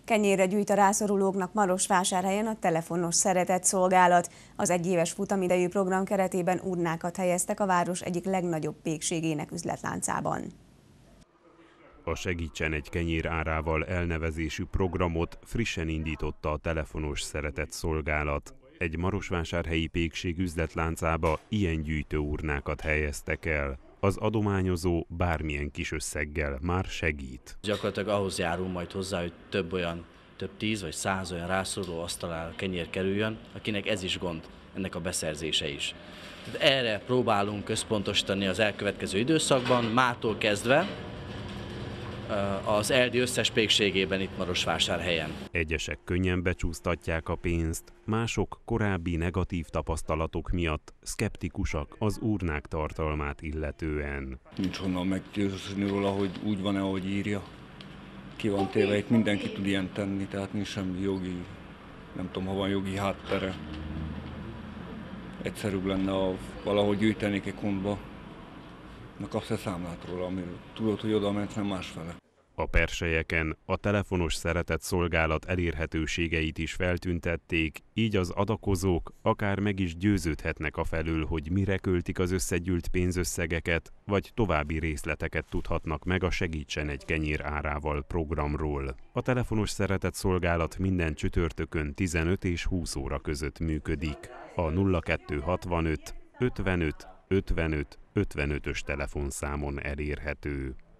Kenyérre gyűjt a rászorulóknak Marosvásárhelyen a telefonos szeretetszolgálat. Az egyéves futamidejű program keretében urnákat helyeztek a város egyik legnagyobb pékségének üzletláncában. A Segítsen egy kenyér árával elnevezésű programot frissen indította a telefonos szeretetszolgálat. Egy marosvásárhelyi pékség üzletláncába ilyen gyűjtőurnákat helyeztek el. Az adományozó bármilyen kis összeggel már segít. Gyakorlatilag ahhoz járul majd hozzá, hogy több 10 vagy 100 olyan rászoruló asztalára kenyér kerüljön, akinek ez is gond, ennek a beszerzése is. Tehát erre próbálunk központosítani az elkövetkező időszakban, mától kezdve az ELDI összes pékségében itt Marosvásárhelyen. Egyesek könnyen becsúsztatják a pénzt, mások korábbi negatív tapasztalatok miatt szkeptikusak az urnák tartalmát illetően. Nincs honnan meggyőzni róla, hogy úgy van-e, ahogy írja. Ki van téve, itt mindenki tud ilyen tenni, tehát nincs semmi jogi, nem tudom, ha van jogi háttere. Egyszerűbb lenne, valahogy gyűjtenék egy kontba, kapsz egy számlát róla, amiről tudod, hogy oda ment, nem másfele. A perselyeken a telefonos szeretetszolgálat elérhetőségeit is feltüntették, így az adakozók akár meg is győződhetnek afelől, hogy mire költik az összegyűlt pénzösszegeket, vagy további részleteket tudhatnak meg a Segítsen egy kenyér árával programról. A telefonos szeretetszolgálat minden csütörtökön 15 és 20 óra között működik. A 0265 55 55 55-ös telefonszámon elérhető.